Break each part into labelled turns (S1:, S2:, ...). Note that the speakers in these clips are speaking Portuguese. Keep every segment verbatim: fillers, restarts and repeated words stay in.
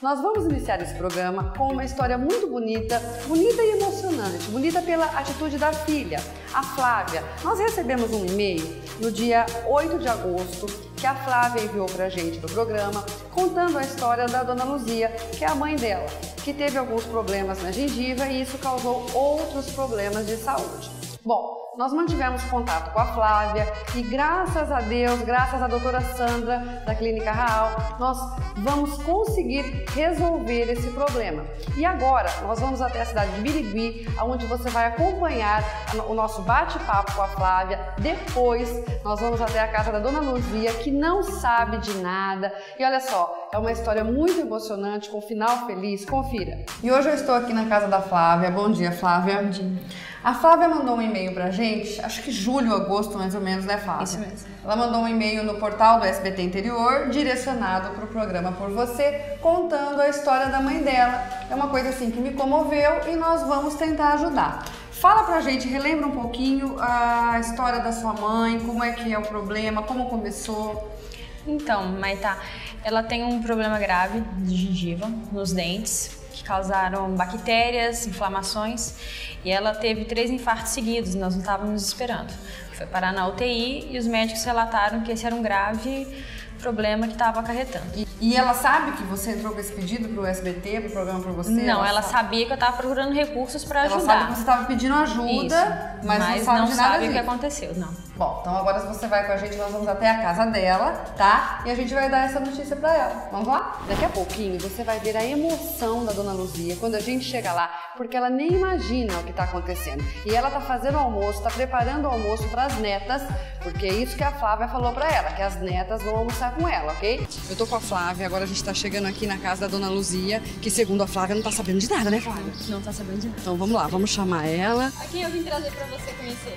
S1: Nós vamos iniciar esse programa com uma história muito bonita, bonita e emocionante, bonita pela atitude da filha, a Flávia. Nós recebemos um e-mail no dia oito de agosto que a Flávia enviou pra gente do programa, contando a história da Dona Luzia, que é a mãe dela, que teve alguns problemas na gengiva e isso causou outros problemas de saúde. Bom, nós mantivemos contato com a Flávia e graças a Deus, graças à doutora Sandra da Clínica Raal, nós vamos conseguir resolver esse problema. E agora nós vamos até a cidade de Birigui, onde você vai acompanhar o nosso bate-papo com a Flávia. Depois nós vamos até a casa da Dona Luzia, que não sabe de nada. E olha só, é uma história muito emocionante, com um final feliz. Confira. E hoje eu estou aqui na casa da Flávia. Bom dia, Flávia.
S2: Bom dia.
S1: A Flávia mandou um e-mail pra gente, acho que julho, agosto mais ou menos, né, Flávia?
S2: Isso mesmo.
S1: Ela mandou um e-mail no portal do S B T Interior, direcionado para o programa Por Você, contando a história da mãe dela. É uma coisa assim que me comoveu e nós vamos tentar ajudar. Fala pra gente, relembra um pouquinho a história da sua mãe, como é que é o problema, como começou.
S2: Então, Maitá, ela tem um problema grave de gengiva nos dentes, que causaram bactérias, inflamações, e ela teve três infartos seguidos, nós não estávamos esperando. Foi parar na U T I e os médicos relataram que esse era um grave problema que estava acarretando.
S1: E, e ela sabe que você entrou com esse pedido para o S B T, para o programa Por Você?
S2: Não, ela,
S1: ela
S2: sabia que eu estava procurando recursos para ajudar.
S1: Ela sabe que você estava pedindo ajuda,
S2: Isso,
S1: mas,
S2: mas
S1: não sabe
S2: não
S1: de nada
S2: sabe o
S1: disso.
S2: que aconteceu, não.
S1: Bom, então agora se você vai com a gente, nós vamos até a casa dela, tá? E a gente vai dar essa notícia pra ela. Vamos lá? Daqui a pouquinho você vai ver a emoção da Dona Luzia quando a gente chega lá, porque ela nem imagina o que tá acontecendo. E ela tá fazendo o almoço, tá preparando o almoço pras netas, porque é isso que a Flávia falou pra ela, que as netas vão almoçar com ela, ok? Eu tô com a Flávia, agora a gente tá chegando aqui na casa da Dona Luzia, que segundo a Flávia não tá sabendo de nada, né, Flávia?
S2: Não tá sabendo de nada.
S1: Então vamos lá, vamos chamar ela.
S2: A quem eu vim trazer pra você conhecer?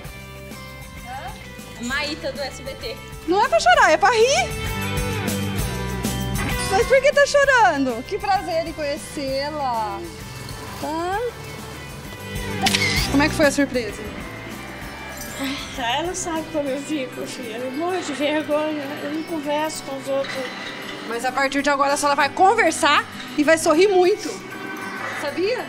S2: Maíta do S B T.
S1: Não é pra chorar, é pra rir. Mas por que tá chorando? Que prazer em conhecê-la. Tá? Como é que foi a surpresa?
S3: Ela sabe como eu fico, filha. Eu morro de vergonha. Eu não converso com os outros.
S1: Mas a partir de agora a senhora vai conversar e vai sorrir muito. Sabia?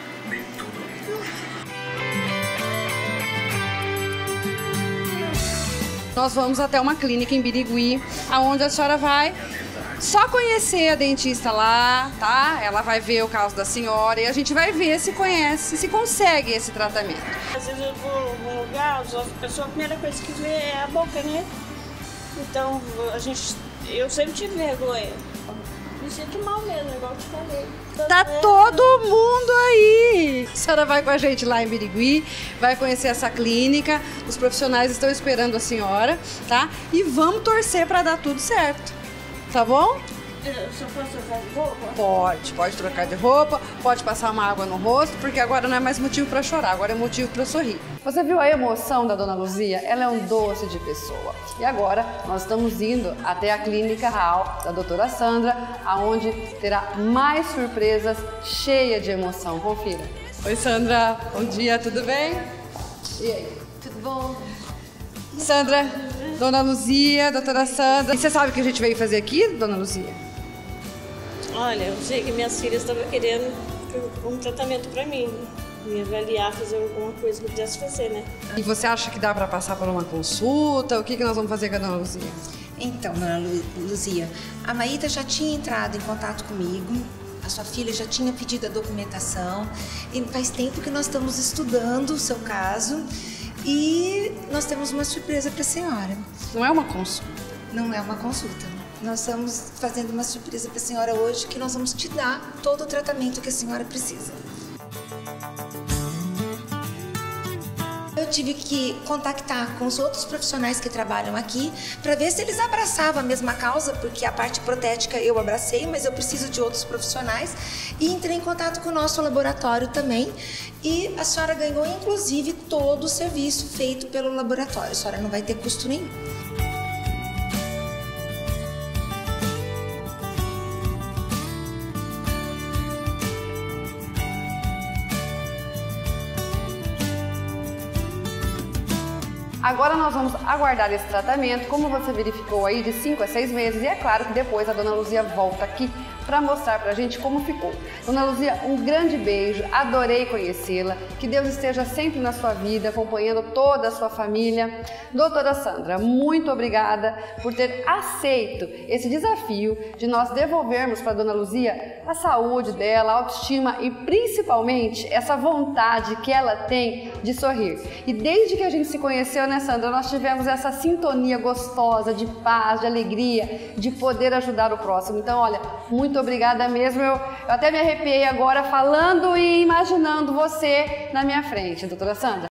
S1: Nós vamos até uma clínica em Birigui, aonde a senhora vai só conhecer a dentista lá, tá? Ela vai ver o caso da senhora e a gente vai ver se conhece, se consegue esse tratamento.
S3: Às vezes eu vou em algum lugar, as outras pessoas, a primeira coisa que vê é a boca, né? Então, a gente, eu sempre tive vergonha. Me sinto mal mesmo, igual eu te falei.
S1: Tá todo mundo aí! A senhora vai com a gente lá em Birigui, vai conhecer essa clínica, os profissionais estão esperando a senhora, tá? E vamos torcer pra dar tudo certo, tá bom?
S3: Eu só posso trocar de roupa?
S1: Pode, pode trocar de roupa, pode passar uma água no rosto, porque agora não é mais motivo pra chorar, agora é motivo pra sorrir. Você viu a emoção da Dona Luzia? Ela é um doce de pessoa. E agora nós estamos indo até a Clínica Raal da doutora Sandra, aonde terá mais surpresas, cheia de emoção. Confira. Oi, Sandra. Bom dia, tudo bem? E aí?
S4: Tudo bom?
S1: Sandra, Dona Luzia, doutora Sandra. E você sabe o que a gente veio fazer aqui, Dona Luzia?
S3: Olha, eu sei que minhas filhas estavam querendo um tratamento pra mim. Me avaliar, fazer alguma coisa que eu pudesse fazer, né?
S1: E você acha que dá para passar por uma consulta? O que, que nós vamos fazer com a Dona Luzia?
S4: Então, Dona Lu- Luzia, a Maíta já tinha entrado em contato comigo, a sua filha já tinha pedido a documentação, e faz tempo que nós estamos estudando o seu caso e nós temos uma surpresa para a senhora.
S1: Não é uma consulta.
S4: Não é uma consulta. Nós estamos fazendo uma surpresa para a senhora hoje, que nós vamos te dar todo o tratamento que a senhora precisa. Eu tive que contactar com os outros profissionais que trabalham aqui para ver se eles abraçavam a mesma causa, porque a parte protética eu abracei, mas eu preciso de outros profissionais. E entrei em contato com o nosso laboratório também. E a senhora ganhou, inclusive, todo o serviço feito pelo laboratório. A senhora não vai ter custo nenhum.
S1: Agora nós vamos aguardar esse tratamento, como você verificou aí, de cinco a seis meses. E é claro que depois a Dona Luzia volta aqui para mostrar pra gente como ficou. Dona Luzia, um grande beijo, adorei conhecê-la, que Deus esteja sempre na sua vida, acompanhando toda a sua família. Doutora Sandra, muito obrigada por ter aceito esse desafio de nós devolvermos para Dona Luzia a saúde dela, a autoestima e principalmente essa vontade que ela tem de sorrir. E desde que a gente se conheceu, né, Sandra, nós tivemos essa sintonia gostosa de paz, de alegria, de poder ajudar o próximo. Então, olha, muito obrigada mesmo. Eu, eu até me arrepiei agora falando e imaginando você na minha frente, doutora Sandra.